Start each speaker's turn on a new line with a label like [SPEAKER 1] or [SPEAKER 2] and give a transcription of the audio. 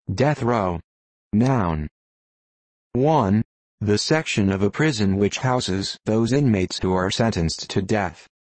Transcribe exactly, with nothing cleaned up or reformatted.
[SPEAKER 1] Death row. Noun. one. The section of a prison which houses those inmates who are sentenced to death.